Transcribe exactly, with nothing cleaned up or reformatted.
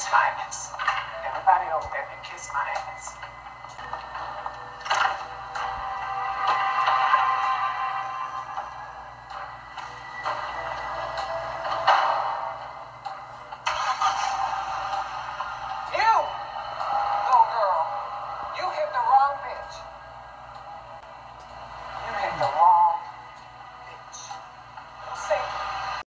kiss my ass. Everybody over there can kiss my ass. You, little girl, you hit the wrong bitch.